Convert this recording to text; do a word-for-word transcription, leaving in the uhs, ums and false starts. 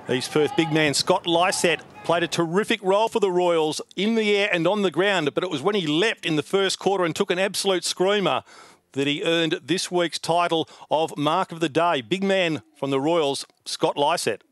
East Perth big man Scott Lycett played a terrific role for the Royals in the air and on the ground, but it was when he leapt in the first quarter and took an absolute screamer that he earned this week's title of Mark of the Day. Big man from the Royals, Scott Lycett.